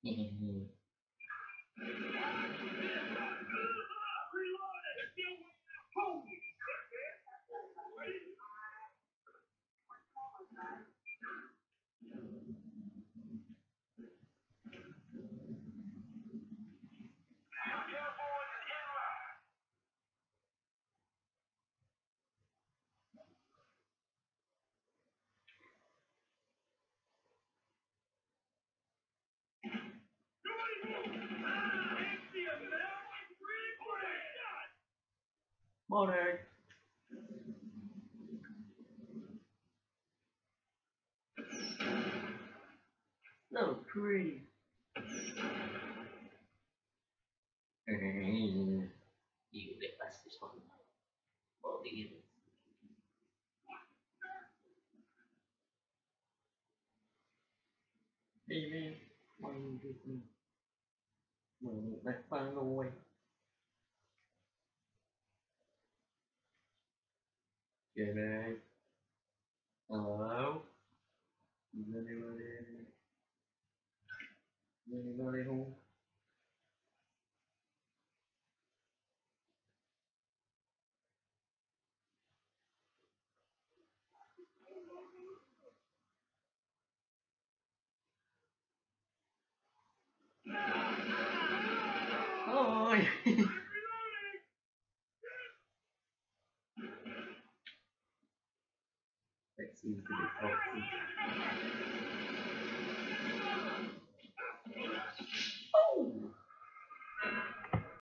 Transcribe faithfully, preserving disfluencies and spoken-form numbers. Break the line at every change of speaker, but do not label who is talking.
Morning. So pretty. You get past this one. Body. Hey man, why you get me? Well, let's find a way. G'day. Hello? Is anybody, is anybody home? Hi! That seems to be toxic.